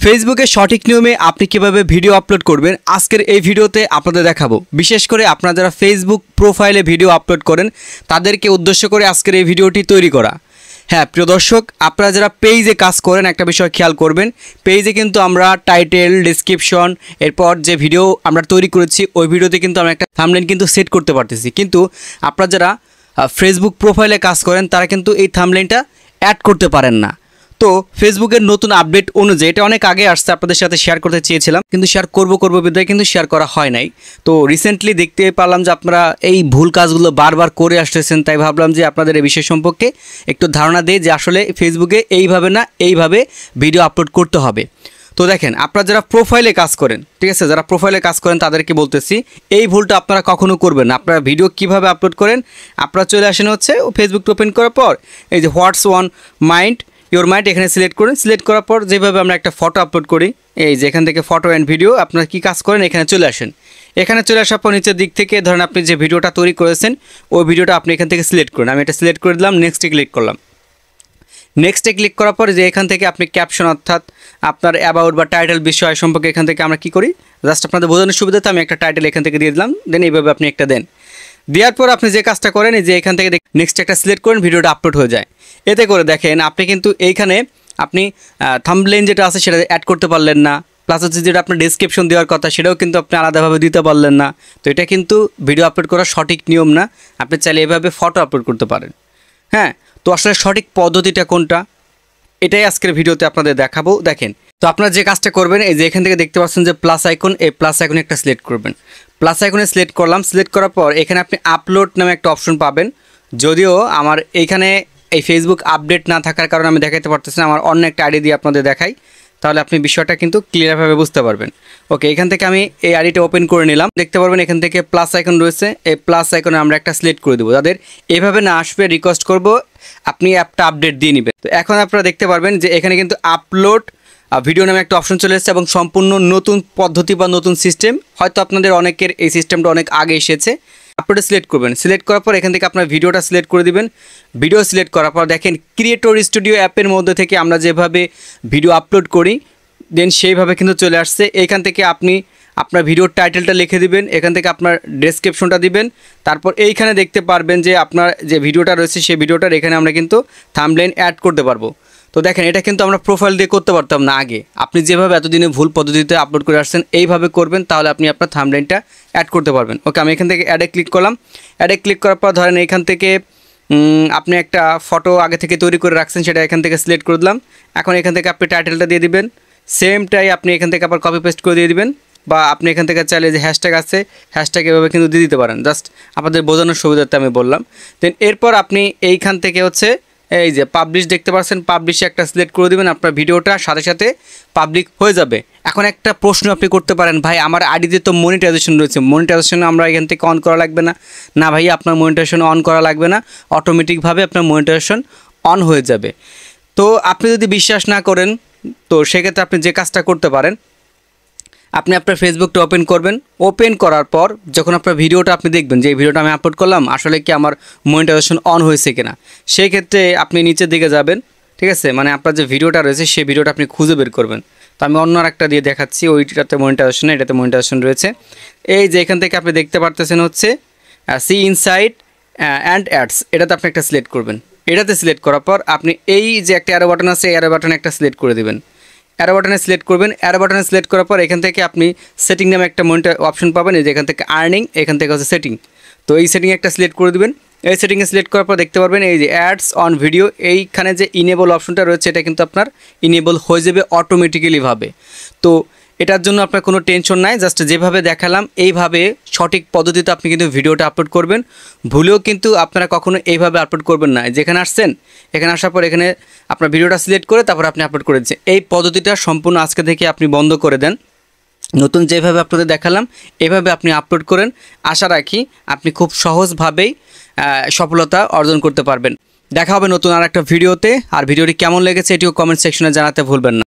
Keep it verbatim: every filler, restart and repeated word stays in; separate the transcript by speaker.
Speaker 1: ফেসবুকে সঠিক নিয়মে আপনি কিভাবে ভিডিও আপলোড করবেন আজকের এই ভিডিওতে আপনাদের দেখাবো। বিশেষ করে আপনারা যারা ফেসবুক প্রোফাইলে ভিডিও আপলোড করেন তাদেরকে উদ্দেশ্য করে আজকের এই ভিডিওটি তৈরি করা। হ্যাঁ প্রিয় দর্শক, আপনারা যারা পেজে কাজ করেন একটা বিষয় খেয়াল করবেন, পেজে কিন্তু আমরা টাইটেল, ডেসক্রিপশন, এরপর যে ভিডিও আমরা তৈরি করেছি ওই ভিডিওতে কিন্তু আমরা একটা থাম্বনেইল কিন্তু সেট করতে পারতেছি। কিন্তু আপনারা যারা ফেসবুক প্রোফাইলে কাজ করেন তারা কিন্তু এই থাম্বনেইলটা অ্যাড করতে পারেন না। তো ফেসবুকের নতুন আপডেট অনুযায়ী, এটা অনেক আগে আসছে, আপনাদের সাথে শেয়ার করতে চেয়েছিলাম কিন্তু শেয়ার করব করব বিধায় কিন্তু শেয়ার করা হয় নাই। তো রিসেন্টলি দেখতে পারলাম যে আপনারা এই ভুল কাজগুলো বারবার করে আসতেছেন, তাই ভাবলাম যে আপনাদের এই বিষয় সম্পর্কে একটু ধারণা দেই যে আসলে ফেসবুকে এইভাবে না এইভাবে ভিডিও আপলোড করতে হবে। তো দেখেন, আপনারা যারা প্রোফাইলে কাজ করেন, ঠিক আছে, যারা প্রোফাইলে কাজ করেন তাদেরকে বলতেছি এই ভুলটা আপনারা কখনো করবেন না। আপনারা ভিডিও কিভাবে আপলোড করেন, আপনারা চলে আসেন হচ্ছে ফেসবুক ওপেন করার পর এই যে what's one mind your mind এখানে সিলেক্ট করেন। সিলেক্ট করার পর যেভাবে আমরা একটা ফটো আপলোড করি, এই যে এখান থেকে ফটো অ্যান্ড ভিডিও, আপনারা কী কাজ করেন এখানে চলে আসেন। এখানে চলে আসার পর নিচের দিক থেকে ধরেন আপনি যে ভিডিওটা তৈরি করেছেন ওই ভিডিওটা আপনি এখান থেকে সিলেক্ট করেন। আমি এটা সিলেক্ট করে দিলাম, নেক্সটে ক্লিক করলাম। নেক্সটে ক্লিক করার পর যে এখান থেকে আপনি ক্যাপশন অর্থাৎ আপনার অ্যাবাউট বা টাইটেল বিষয় সম্পর্কে এখান থেকে আমরা কী করি, জাস্ট আপনাদের বোঝানোর সুবিধাতে আমি একটা টাইটেল এখান থেকে দিয়ে দিলাম। দেন এইভাবে আপনি একটা দেন, দেওয়ার পর আপনি যে কাজটা করেন যে এখান থেকে নেক্সট একটা সিলেক্ট করেন, ভিডিওটা আপলোড হয়ে যায়। এতে করে দেখেন আপনি কিন্তু এইখানে আপনি থাম্বনেইল যেটা আছে সেটা অ্যাড করতে পারলেন না, প্লাস হচ্ছে যেটা আপনার ডেসক্রিপশন দেওয়ার কথা সেটাও কিন্তু আপনি আলাদাভাবে দিতে পারলেন না। তো এটা কিন্তু ভিডিও আপলোড করার সঠিক নিয়ম না। আপনি চাইলে এভাবে ফটো আপলোড করতে পারেন। হ্যাঁ, তো আসলে সঠিক পদ্ধতিটা কোনটা এটাই আজকের ভিডিওতে আপনাদের দেখাবো। দেখেন, তো আপনারা যে কাজটা করবেন এই যে এখান থেকে দেখতে পাচ্ছেন যে প্লাস আইকন, এই প্লাস আইকনে একটা সিলেক্ট করবেন। প্লাস আইকনে সিলেক্ট করলাম, সিলেক্ট করার পর এখানে আপনি আপলোড নামে একটা অপশন পাবেন। যদিও আমার এইখানে এই ফেসবুক আপডেট না থাকার কারণে আমি দেখাতে পারতেছি না, আমার অন্য একটা আইডি দিয়ে আপনাদের দেখাই, তাহলে আপনি বিষয়টা কিন্তু ক্লিয়ারভাবে বুঝতে পারবেন। ওকে, এখান থেকে আমি এই আইডিটা ওপেন করে নিলাম। দেখতে পারবেন এখান থেকে প্লাস আইকন রয়েছে, এই প্লাস আইকনে আমরা একটা সিলেক্ট করে দেবো। যাদের এভাবে না আসবে রিকোয়েস্ট করব আপনি অ্যাপটা আপডেট দিয়ে নেবেন। তো এখন আপনারা দেখতে পারবেন যে এখানে কিন্তু আপলোড ভিডিও নামে একটা অপশন চলে এসেছে এবং সম্পূর্ণ নতুন পদ্ধতি বা নতুন সিস্টেম। হয়তো আপনাদের অনেকের এই সিস্টেমটা অনেক আগে এসেছে। আপলোডে সিলেক্ট করবেন, সিলেক্ট করার পর এখান থেকে আপনার ভিডিওটা সিলেক্ট করে দিবেন। ভিডিও সিলেক্ট করার পর দেখেন ক্রিয়েটর স্টুডিও অ্যাপের মধ্যে থেকে আমরা যেভাবে ভিডিও আপলোড করি দেন সেইভাবে কিন্তু চলে আসছে। এখান থেকে আপনি আপনার ভিডিওর টাইটেলটা লিখে দিবেন, এখান থেকে আপনার ডেসক্রিপশনটা দিবেন। তারপর এইখানে দেখতে পারবেন যে আপনার যে ভিডিওটা রয়েছে সেই ভিডিওটার এখানে আমরা কিন্তু থাম্বনেইল অ্যাড করতে পারবো। তো দেখেন, এটা কিন্তু আমরা প্রোফাইল দিয়ে করতে পারতাম না আগে। আপনি যেভাবে এতদিনে ভুল পদ্ধতিতে আপলোড করে আসছেন এইভাবে করবেন, তাহলে আপনি আপনার থাম্বনেইলটা অ্যাড করতে পারবেন। ওকে, আমি এখান থেকে অ্যাডে ক্লিক করলাম। অ্যাডে ক্লিক করার পর ধরেন এখান থেকে আপনি একটা ফটো আগে থেকে তৈরি করে রাখছেন, সেটা এখান থেকে সিলেক্ট করে দিলাম। এখন এখান থেকে আপনি টাইটেলটা দিয়ে দিবেন, সেমটাই আপনি এখান থেকে আবার কপি পেস্ট করে দিয়ে দিবেন, বা আপনি এখান থেকে চাইলে যে হ্যাশট্যাগ আছে হ্যাশট্যাগ এভাবে কিন্তু দিয়ে দিতে পারেন। জাস্ট আপনাদের বোঝানোর সুবিধাতে আমি বললাম। দেন এরপর আপনি এইখান থেকে হচ্ছে এই যে পাবলিশ দেখতে পাচ্ছেন, পাবলিশে একটা সিলেক্ট করে দেবেন, আপনার ভিডিওটা সাথে সাথে পাবলিক হয়ে যাবে। এখন একটা প্রশ্ন আপনি করতে পারেন, ভাই আমার আইডিতে তো মনিটাইজেশন রয়েছে, মনিটাইজেশন আমরা এখান থেকে অন করা লাগবে না? না ভাই, আপনার মনিটাইজেশন অন করা লাগবে না, অটোমেটিকভাবে আপনার মনিটাইজেশন অন হয়ে যাবে। তো আপনি যদি বিশ্বাস না করেন তো সেক্ষেত্রে আপনি যে কাজটা করতে পারেন, আপনি আপনার ফেসবুকটা ওপেন করবেন। ওপেন করার পর যখন আপনার ভিডিওটা আপনি দেখবেন যে এই ভিডিওটা আমি আপলোড করলাম আসলে কি আমার মনিটাইজেশন অন হয়েছে কিনা, সেই ক্ষেত্রে আপনি নিচের দিকে যাবেন, ঠিক আছে, মানে আপনার যে ভিডিওটা রয়েছে সেই ভিডিওটা আপনি খুঁজে বের করবেন। তো আমি অন্য একটা দিয়ে দেখাচ্ছি, ওইটাতে মনিটাইজেশন, এটাতে মনিটাইজেশন রয়েছে। এই যে এখান থেকে আপনি দেখতে পারতেছেন হচ্ছে সি ইনসাইট অ্যান্ড অ্যাডস, এটাতে আপনি একটা সিলেক্ট করবেন। এটাতে সিলেক্ট করার পর আপনি এই যে একটা অ্যারো বাটন আছে, অ্যারো বাটনে একটা সিলেক্ট করে দেবেন। অ্যারো বাটনে সিলেক্ট করবেন। অ্যারো বাটনে সিলেক্ট করার পর এখান থেকে আপনি সেটিং নামে একটা মনিটর অপশন পাবেন, এই যে এখান থেকে আর্নিং, এখান থেকে হচ্ছে সেটিং। তো এই সেটিংয়ে একটা সিলেক্ট করে দেবেন। এই সেটিংয়ে সিলেক্ট করার পর দেখতে পারবেন এই যে অ্যাডস অন ভিডিও, এইখানে যে ইনেবল অপশনটা রয়েছে এটা কিন্তু আপনার ইনেবল হয়ে যাবে অটোমেটিক্যালিভাবে। তো এটার জন্য আপনার কোনো টেনশন নাই, জাস্ট যেভাবে দেখালাম এইভাবে সঠিক পদ্ধতিতে আপনি কিন্তু ভিডিওটা আপলোড করবেন। ভুলেও কিন্তু আপনারা কখনো এইভাবে আপলোড করবেন না। যেখানে আসছেন এখানে আসার পর এখানে আপনার ভিডিওটা সিলেক্ট করে তারপর আপনি আপলোড করে দিচ্ছেন। এই পদ্ধতিটা সম্পূর্ণ আজকে থেকে আপনি বন্ধ করে দেন। নতুন যেভাবে আপনাদের দেখালাম এভাবে আপনি আপলোড করেন। আশা রাখি আপনি খুব সহজভাবেই সফলতা অর্জন করতে পারবেন। দেখা হবে নতুন আর একটা ভিডিওতে। আর ভিডিওটি কেমন লেগেছে এটিও কমেন্ট সেকশনে জানাতে ভুলবেন না।